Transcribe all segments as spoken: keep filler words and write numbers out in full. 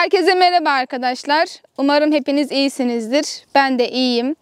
Herkese merhaba arkadaşlar. Umarım hepiniz iyisinizdir. Ben de iyiyim.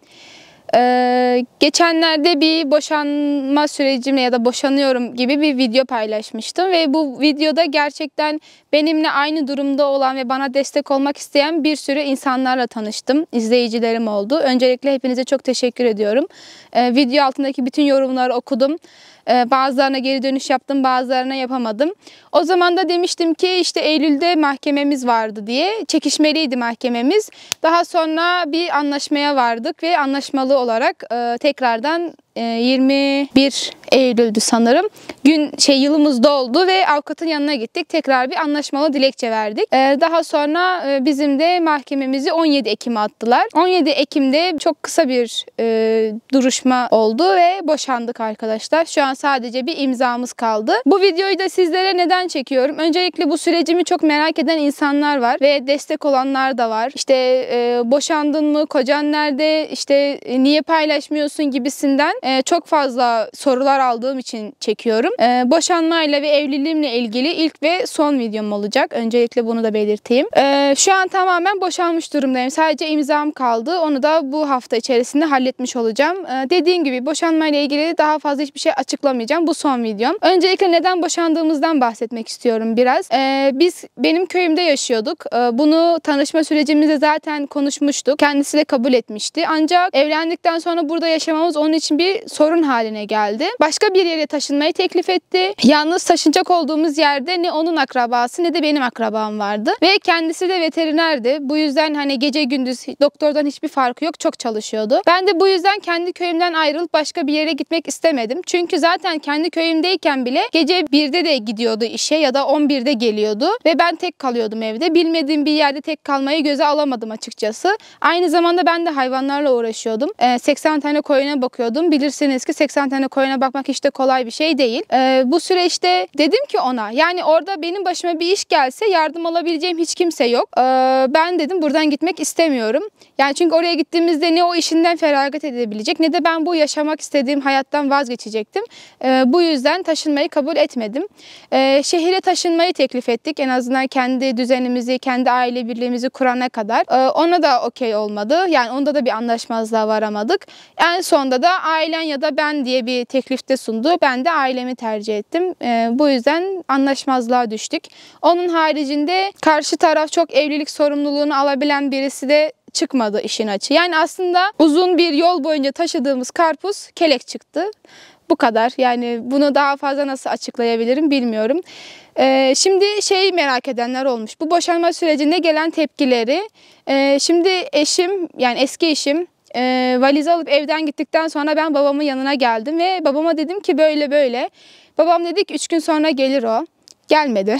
Ee, geçenlerde bir boşanma sürecimle ya da boşanıyorum gibi bir video paylaşmıştım. Ve bu videoda gerçekten benimle aynı durumda olan ve bana destek olmak isteyen bir sürü insanlarla tanıştım. İzleyicilerim oldu. Öncelikle hepinize çok teşekkür ediyorum. Ee, video altındaki bütün yorumları okudum. Bazılarına geri dönüş yaptım, bazılarına yapamadım. O zaman da demiştim ki işte Eylül'de mahkememiz vardı diye. Çekişmeliydi mahkememiz. Daha sonra bir anlaşmaya vardık ve anlaşmalı olarak e, tekrardan e, yirmi bir Eylül'dü sanırım. Gün şey yılımız doldu ve avukatın yanına gittik. Tekrar bir anlaşmalı dilekçe verdik. E, daha sonra e, bizim de mahkememizi on yedi Ekim'e attılar. on yedi Ekim'de çok kısa bir e, duruşma oldu ve boşandık arkadaşlar. Şu an sadece bir imzamız kaldı. Bu videoyu da sizlere neden çekiyorum? Öncelikle bu sürecimi çok merak eden insanlar var ve destek olanlar da var. İşte e, boşandın mı? Kocan nerede? İşte e, niye paylaşmıyorsun gibisinden e, çok fazla sorular aldığım için çekiyorum. E, boşanmayla ve evliliğimle ilgili ilk ve son videom olacak. Öncelikle bunu da belirteyim. E, şu an tamamen boşanmış durumdayım. Sadece imzam kaldı. Onu da bu hafta içerisinde halletmiş olacağım. E, dediğim gibi boşanmayla ilgili daha fazla hiçbir şey açıklamayacağım. Bu son videom. Öncelikle neden boşandığımızdan bahsetmek istiyorum biraz. Ee, biz benim köyümde yaşıyorduk. Ee, bunu tanışma sürecimizde zaten konuşmuştuk. Kendisi de kabul etmişti. Ancak evlendikten sonra burada yaşamamız onun için bir sorun haline geldi. Başka bir yere taşınmayı teklif etti. Yalnız taşınacak olduğumuz yerde ne onun akrabası ne de benim akrabam vardı. Ve kendisi de veterinerdi. Bu yüzden hani gece gündüz doktordan hiçbir farkı yok. Çok çalışıyordu. Ben de bu yüzden kendi köyümden ayrılıp başka bir yere gitmek istemedim. Çünkü zaten kendi köyümdeyken bile gece birde de gidiyordu işe ya da on birde geliyordu ve ben tek kalıyordum evde. Bilmediğim bir yerde tek kalmayı göze alamadım açıkçası. Aynı zamanda ben de hayvanlarla uğraşıyordum. Ee, seksen tane koyuna bakıyordum. Bilirsiniz ki seksen tane koyuna bakmak hiç de kolay bir şey değil. Ee, bu süreçte dedim ki ona, yani orada benim başıma bir iş gelse yardım alabileceğim hiç kimse yok. Ee, ben dedim buradan gitmek istemiyorum. Yani çünkü oraya gittiğimizde ne o işinden feragat edebilecek ne de ben bu yaşamak istediğim hayattan vazgeçecektim. Ee, bu yüzden taşınmayı kabul etmedim. Ee, şehire taşınmayı teklif ettik. En azından kendi düzenimizi, kendi aile birliğimizi kurana kadar. Ee, ona da okey olmadı. Yani onda da bir anlaşmazlığa varamadık. En sonunda da ailen ya da ben diye bir teklifte sundu. Ben de ailemi tercih ettim. Ee, bu yüzden anlaşmazlığa düştük. Onun haricinde karşı taraf çok evlilik sorumluluğunu alabilen birisi de çıkmadı işin açığı. Yani aslında uzun bir yol boyunca taşıdığımız karpuz kelek çıktı. Bu kadar. Yani bunu daha fazla nasıl açıklayabilirim bilmiyorum. Ee, şimdi şey merak edenler olmuş. Bu boşanma sürecinde gelen tepkileri. Ee, şimdi eşim, yani eski eşim e, valizi alıp evden gittikten sonra ben babamın yanına geldim ve babama dedim ki böyle böyle. Babam dedi ki üç gün sonra gelir o. Gelmedi.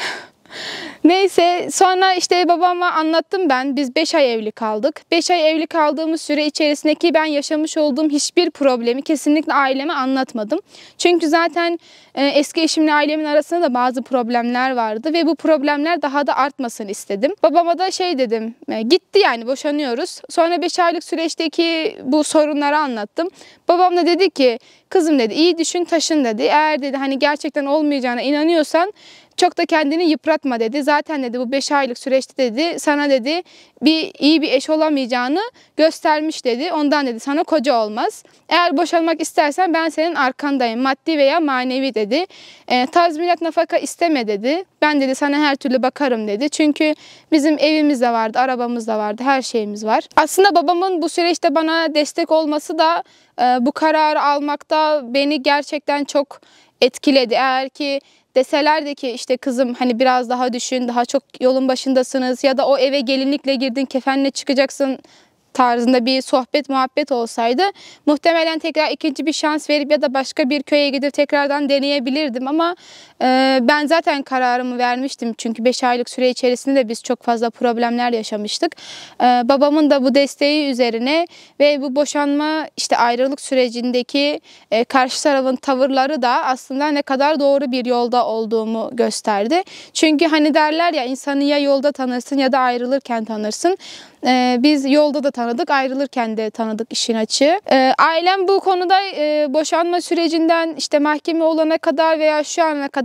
Neyse sonra işte babama anlattım ben. Biz beş ay evli kaldık. beş ay evli kaldığımız süre içerisindeki ben yaşamış olduğum hiçbir problemi kesinlikle aileme anlatmadım. Çünkü zaten e, eski eşimle ailemin arasında da bazı problemler vardı ve bu problemler daha da artmasını istedim. Babama da şey dedim, e, gitti yani boşanıyoruz. Sonra beş aylık süreçteki bu sorunları anlattım. Babam da dedi ki kızım dedi iyi düşün taşın dedi. Eğer dedi hani gerçekten olmayacağına inanıyorsan çok da kendini yıpratma dedi. Zaten dedi bu beş aylık süreçte dedi sana dedi bir iyi bir eş olamayacağını göstermiş dedi. Ondan dedi sana koca olmaz. Eğer boşanmak istersen ben senin arkandayım maddi veya manevi dedi. E, tazminat nafaka isteme dedi. Ben dedi sana her türlü bakarım dedi. Çünkü bizim evimiz de vardı, arabamız da vardı, her şeyimiz var. Aslında babamın bu süreçte bana destek olması da e, bu kararı almakta beni gerçekten çok etkiledi. Eğer ki deselerdi ki işte kızım hani biraz daha düşün, daha çok yolun başındasınız ya da o eve gelinlikle girdin, kefenle çıkacaksın tarzında bir sohbet muhabbet olsaydı muhtemelen tekrar ikinci bir şans verip ya da başka bir köye gidip tekrardan deneyebilirdim ama e, ben zaten kararımı vermiştim çünkü beş aylık süre içerisinde de biz çok fazla problemler yaşamıştık. E, babamın da bu desteği üzerine ve bu boşanma işte ayrılık sürecindeki e, karşı tarafın tavırları da aslında ne kadar doğru bir yolda olduğumu gösterdi. Çünkü hani derler ya insanı ya yolda tanırsın ya da ayrılırken tanırsın. Ee, biz yolda da tanıdık, ayrılırken de tanıdık işin açığı. Ee, ailem bu konuda e, boşanma sürecinden işte mahkeme olana kadar veya şu ana kadar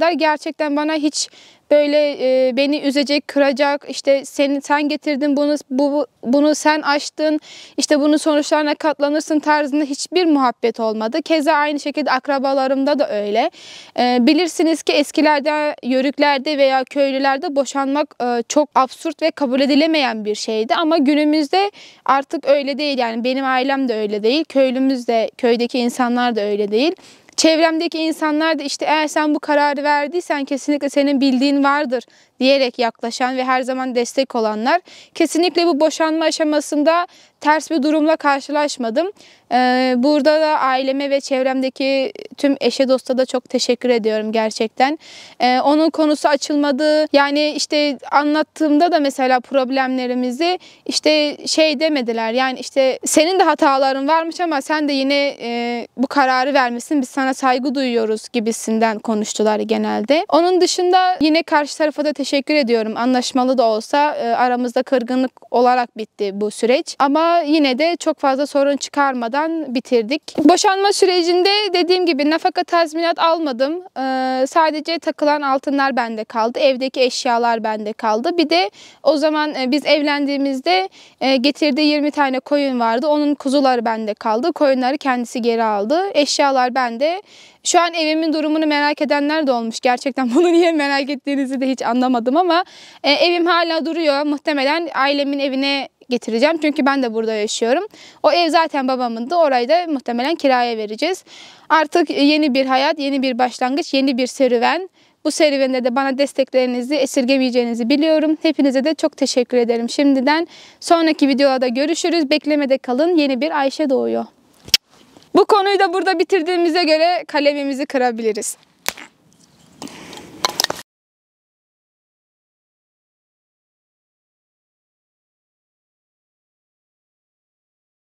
konuştular. Gerçekten bana hiç böyle e, beni üzecek, kıracak, işte sen, sen getirdin bunu, bu, bunu sen açtın, işte bunun sonuçlarına katlanırsın tarzında hiçbir muhabbet olmadı. Keza aynı şekilde akrabalarımda da öyle. E, bilirsiniz ki eskilerde, yörüklerde veya köylülerde boşanmak e, çok absürt ve kabul edilemeyen bir şeydi. Ama günümüzde artık öyle değil. Yani benim ailem de öyle değil, köylümüz de, köydeki insanlar da öyle değil. Çevremdeki insanlar da işte eğer sen bu kararı verdiysen kesinlikle senin bildiğin vardır diyerek yaklaşan ve her zaman destek olanlar. Kesinlikle bu boşanma aşamasında ters bir durumla karşılaşmadım. Ee, burada da aileme ve çevremdeki tüm eşe dosta da çok teşekkür ediyorum gerçekten. Ee, onun konusu açılmadı. Yani işte anlattığımda da mesela problemlerimizi işte şey demediler. Yani işte senin de hataların varmış ama sen de yine e, bu kararı vermişsin. Biz sana saygı duyuyoruz gibisinden konuştular genelde. Onun dışında yine karşı tarafa da teşekkür ediyorum. Anlaşmalı da olsa e, aramızda kırgınlık olarak bitti bu süreç. Ama yine de çok fazla sorun çıkarmadan bitirdik. Boşanma sürecinde dediğim gibi nafaka tazminat almadım. Ee, sadece takılan altınlar bende kaldı. Evdeki eşyalar bende kaldı. Bir de o zaman e, biz evlendiğimizde e, getirdiği yirmi tane koyun vardı. Onun kuzuları bende kaldı. Koyunları kendisi geri aldı. Eşyalar bende. Şu an evimin durumunu merak edenler de olmuş. Gerçekten bunu niye merak ettiğinizi de hiç anlamadım ama e, evim hala duruyor. Muhtemelen ailemin evine getireceğim. Çünkü ben de burada yaşıyorum. O ev zaten babamındı. Orayı da muhtemelen kiraya vereceğiz. Artık yeni bir hayat, yeni bir başlangıç, yeni bir serüven. Bu serüvende de bana desteklerinizi esirgemeyeceğinizi biliyorum. Hepinize de çok teşekkür ederim şimdiden. Sonraki videoda görüşürüz. Beklemede kalın. Yeni bir Ayşe doğuyor. Bu konuyu da burada bitirdiğimize göre kalemimizi kırabiliriz.